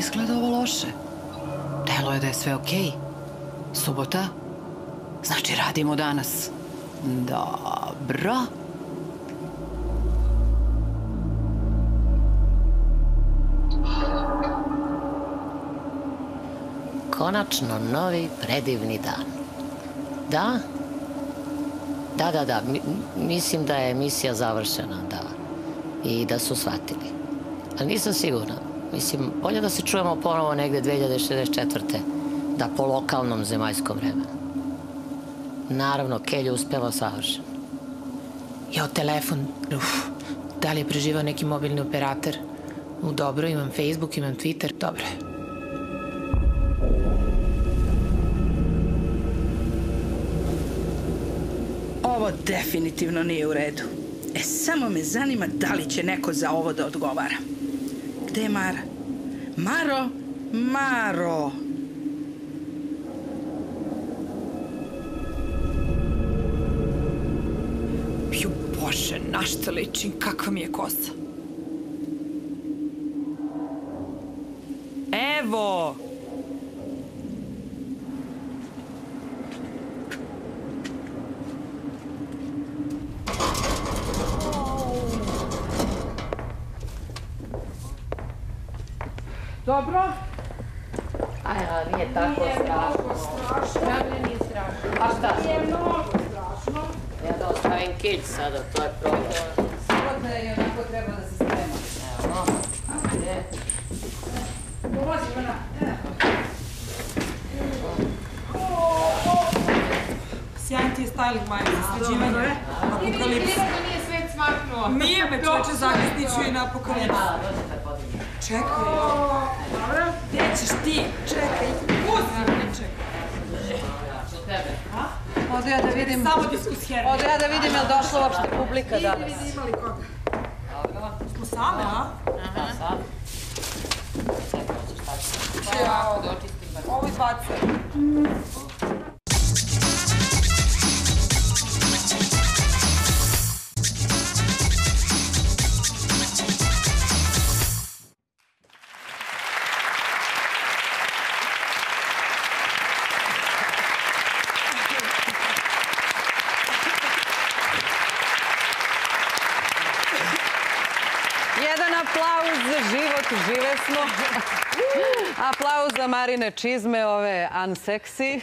izgleda ovo loše. Delo je da je sve okej. Subota? Znači radimo danas. Dobro. Konačno novi predivni dan. Da? Da. Mislim da je emisija završena, da. I da su shvatili. Ali nisam sigurna. Mislim, bolje da se čujemo ponovo negde 2064. Da po lokalnom zemaljskom vremenu. Naravno, Kelj uspeva savršeno. Jo, telefon. Da li je preživao neki mobilni operator? Dobro, imam Facebook, imam Twitter. Dobro je. Ovo definitivno nije u redu. Samo me zanima da li će neko za ovo da odgovara. Gde je Mara? Maro! Ju Bože, na šta ličim, kakva mi je kosa. Evo! Dobro? Ajde, nije tako strašno. Nije strašno. A šta? Nije mnogo strašno. Ja da ostavim Kelj sada, to je problem. Subota je onako treba da se sprema. Evo. Ajde. Dolazi ona. Sjajan ti je styling, Maja, za sređivanje. Apokalipsa. Nije svet smaknuo. Nije me čoče, zapisniću i na apokalipsa. Čekaj. Dobro. Gde ćeš ti? Čekaj. Pusti me, čekaj. Odu ja da vidim... Samo diskusijerne. Odu ja da vidim je li došla uopšte publika danas. Imali koga? Smo same, a? Da, sad. Ja, ovo izbacuje. Jedan aplauz za život, žive smo. Aplauz za Marine čizme, ove unsexy.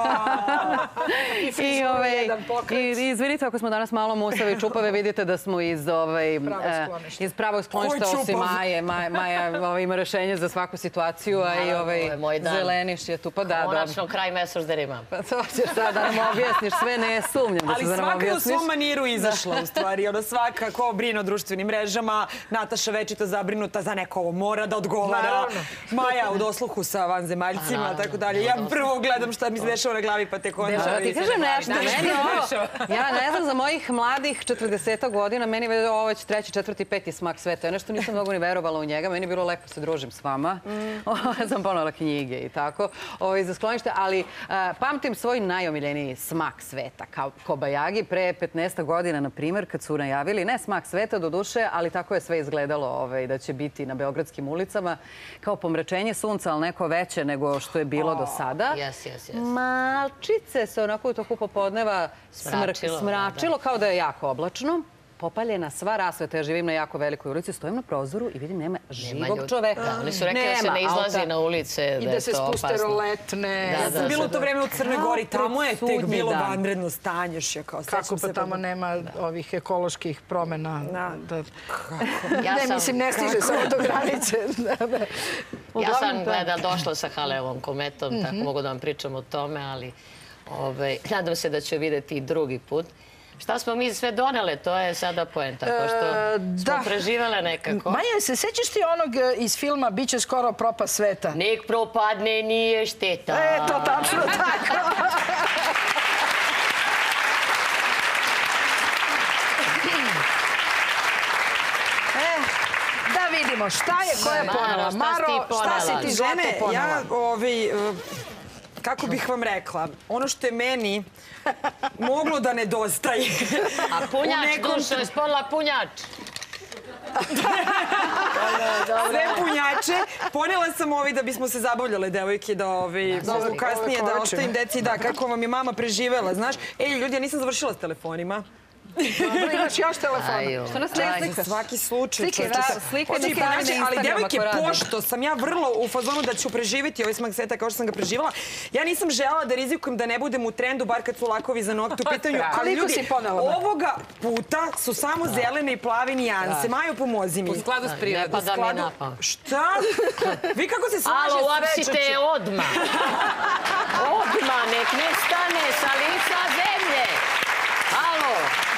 I izvinite ako smo danas malo musave i čupave, vidite da smo iz pravog skloništa, osim Maje. Maja ima rešenje za svaku situaciju, a i Zeleniš je tu. Konačno kraj mesečderima. Pa to ćeš sad da nam objasniš, sve ne sumnjam da se da nam objasniš. Ali svaka je u svom maniru izašla, u stvari. Ona svaka ko brine o društvenim mrežama, Nataša večito zabrinuta za neko ovo mora da odgovara. Maja u dosluhu sa vanzemaljcima, tako dalje. Ja prvo gledam šta mi se dešava na glavi, pa tek onda... Ti kažem nešto, meni ovo... Ja ne znam, za mojih mladih 40 godina, meni je ovo već 3., 4., 5. smak sveta. Ja nešto nisam mnogo ni verovala u njega. Meni je bilo lepo se družim s vama. Sam ponela knjige i tako za sklonište, ali pamtim svoj najomiljeniji smak sveta kao Kobajagi pre 15 godina, na primjer, kad su najavili, ne smak sveta do duše, ali tako je sve izgledalo da će biti na beogradskim ulicama, kao pomračenje sunca, ali neko veće nego što je bilo do sada. Malčice se onako u toku popodneva smračilo, kao da je jako oblačno. Popaljena sva rasveta, ja živim na jako velikoj ulici, stojim na prozoru i vidim nema živog čoveka. Oni su rekli da se ne izlazi na ulice, da je to opasno. I da se spuste roletne. Ja sam bila u to vreme u Crnoj Gori, tamo je tek bilo vanredno stanje. Kako pa tamo nema ovih ekoloških promena? Ne, mislim, ne stiže samo do granice. Ja sam došla sa Haleovom kometom, tako mogu da vam pričam o tome, ali nadam se da ću vidjeti i drugi put. Šta smo mi sve donele, to je sada poenta, pošto smo preživele nekako. Maja, se sećaš ti onog iz filma Biće skoro propast sveta? Nek propadne, nije šteta. Eto, tačno tako. Da vidimo, šta je, ko je ponela? Maro, šta si ti zlato ponela? Kako bih vam rekla, ono što je meni moglo da nedostaje. A punjač, dušo je sponila punjač. Sve punjače veče. Ponela sam da bismo se zabavljale, devojke, da mogu kasnije da ostavim deci, da, kako vam je mama preživela, znaš. Ej, ljudi, ja nisam završila s telefonima. Dobro, imaš još telefona. Što nas ne slikaš? Svaki slučaj. Slike Ali devojke, pošto sam ja vrlo u fazonu da ću preživjeti ovaj smak sveta kao što sam ga preživala, ja nisam želela da rizikujem da ne budem u trendu, bar kad su lakovi za nokte u pitanju. Ali ljudi, ovoga puta su samo zelene i plave nijanse. Majo, pomozi mi. U skladu s prirodom. Ne pa da mi napam. Šta? Vi kako se slaže sve? Alo, uapsite odmah. Odmah, nek ne stane sa lica zemlje. Alo.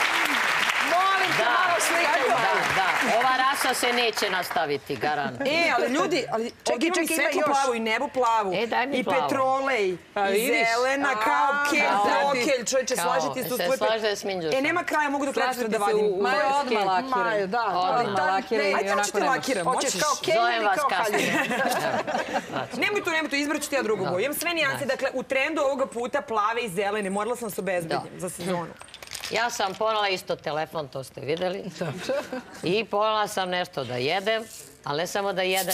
Molim te, malo slikaj. Da. Ova rasa se neće nastaviti, garant. Ali ljudi, čekaj, imam i svetlo plavu, i nebo plavu, i petrolej, i zelena, kao kelj, čovječe, slažete se u tvoj... Slaže s Minđušom. Nema kraja, mogu do kraja da vadim. Majo, odmah lakiraj. Odmah lakiraj. Ajde, hoćeš ti lakiram, hoćeš kao kelj ili kao haljina? Nemoj to, izbrat ću ti ja drugu boju. Imam sve nijanse, dakle, u trendu ovoga puta plave i zelene. Morala sam se obezbedim za sezonu. Ja sam ponela isto telefon, to ste videli. I ponela sam nešto da jedem, ali ne samo da jedem.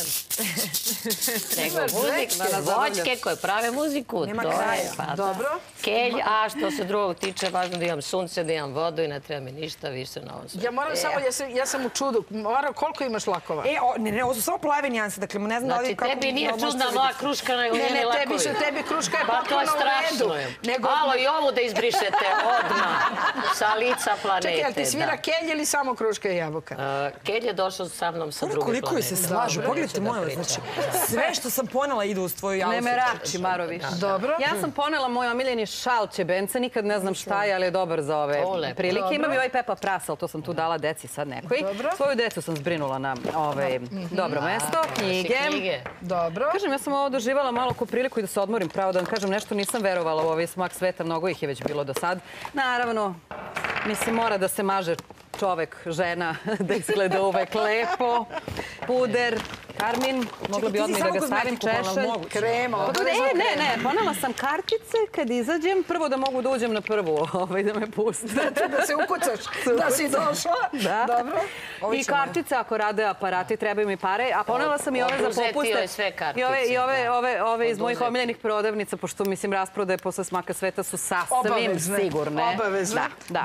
Nego voćke koje prave muziku. Nema kraja. Dobro. Kelj, a što se drugog tiče, važno da imam sunce, da imam vodu i ne treba mi ništa više na ovom svijetu. Ja moram samo, ja sam u čudu. Mara, koliko imaš lakova? Ne, ovo su samo plave nijanse, dakle, ne znam da li... Znači, tebi nije čudna moja kruška, nego njeni lakovi. Ne, tebi kruška je Pa to potpuno je u redu. strašno. Alo, i ovu da izbrišete odmah sa lica planete. Čekaj, jel ti svira kelj ili samo kruška i jabuka? Kelj je došao sa mnom sa druge planete. Koliko se slažu, pogledajte moje, znači, sve što sam ponela ide uz tvoju jalu. Ne me rači, Marović. Dobro. Ja sam ponela moj omiljeni šal Čebenca, nikad ne znam šta je, ali je dobar za ove prilike. Imam i ovaj Pepa Prasa, ali to sam tu dala deci sad nekoj. Svoju decu sam zbrinula na dobro mesto, knjige. Dobro. Kažem, ja sam ovo doživala malo ko priliku i da se odmorim, pravo da vam kažem, nešto nisam verovala u ovaj smak sveta, mnogo ih je već bilo do sad. Naravno, mislim, mora da se maže čovek, žena, da izgleda uvek lepo. Puder, karmin, mogla bi odmah da ga stavim, češelj. Krema. Ne, ponela sam kartice kad izađem, prvo da mogu da uđem na prvu, da me puste. Da se ukucaš, da si došla. Dobro. I kartice, ako rade aparati, trebaju mi pare. A ponela sam i ove za popuste. I ove iz mojih omiljenih prodavnica, pošto, mislim, rasprodaje posle smaka sveta su sasvim sigurne. Obavezne. Da.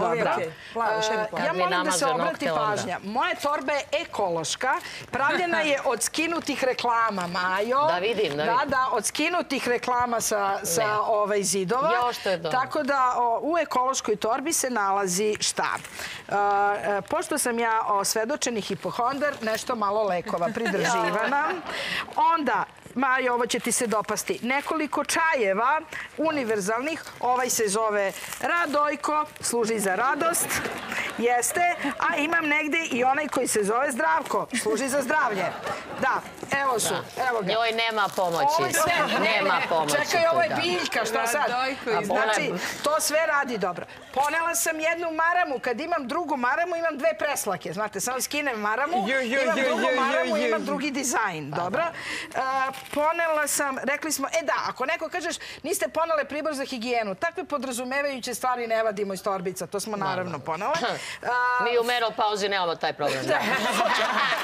Ja molim da se obrati pažnja. Moja torba je ekološka, pravljena je od skinutih reklama, Majo. Da vidim. Da, od skinutih reklama sa zidova. Jo, što je dobro. Tako da u ekološkoj torbi se nalazi šta? Pošto sam ja osvedočeni hipohondar, nešto malo lekova pridrživana. Onda, Majo, ovo će ti se dopasti. Nekoliko čajeva, univerzalnih. Ovaj se zove Radojko, služi za radost. Jeste. A imam negde i onaj koji se zove Zdravko, služi za zdravlje. Da, evo su. Evo ga. Njoj nema pomoći. Nema pomoći. Čekaj, ovo je biljka, šta sad? Znači, to sve radi dobro. Ponela sam jednu maramu. Kad imam drugu maramu, imam dve preslake. Znate, samo skinem maramu, imam drugu maramu, imam drugi dizajn. Dobro. Ponela sam, rekli smo, da, ako neko kažeš niste ponele pribor za higijenu, takve podrazumevajuće stvari ne vadimo iz torbica, to smo naravno ponele. Mi u menopauzi nemamo taj problem.